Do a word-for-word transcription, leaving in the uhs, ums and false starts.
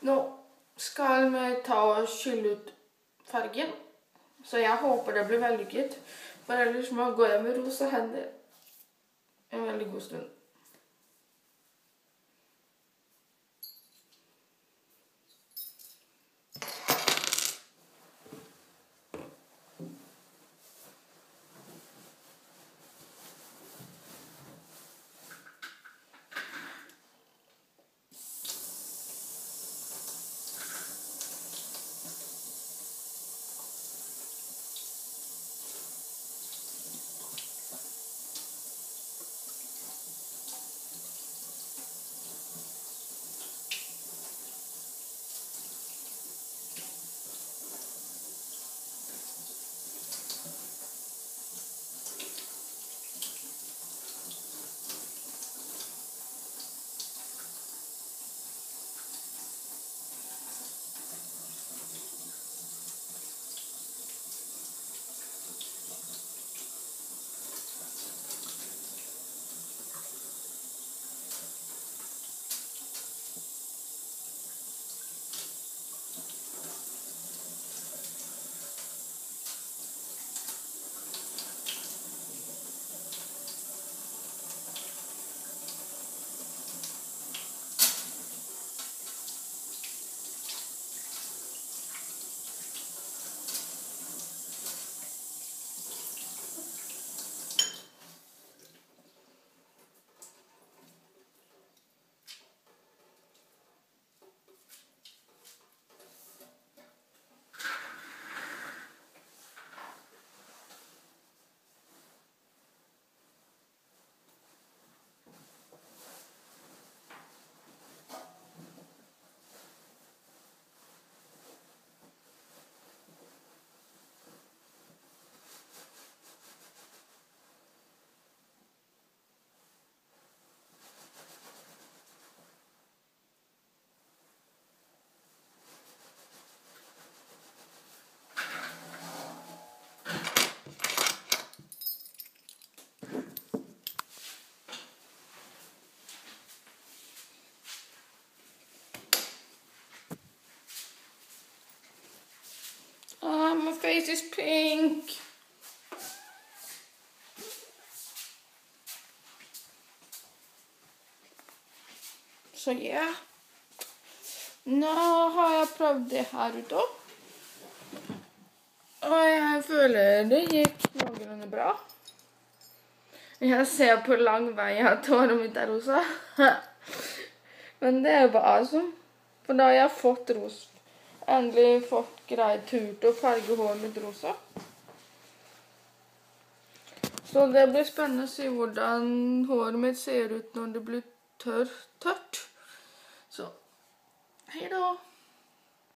Nå skal vi ta og skylle ut fargen, så jeg håper det blir vellykket, for ellers må jeg gå hjem med rosa hender en veldig god stund. Ah, my face is pink. Så ja. Nå har jeg prøvd det her ute. Og jeg føler det gikk noenlunde bra. Jeg ser på lang vei at håret mitt er rosa. Men det er bare awesome. For da har jeg fått ros. Endelig fått greit turt å farge håret mitt rosa. Så det blir spennende å se hvordan håret mitt ser ut når det blir tør, tørt. Så, hei da!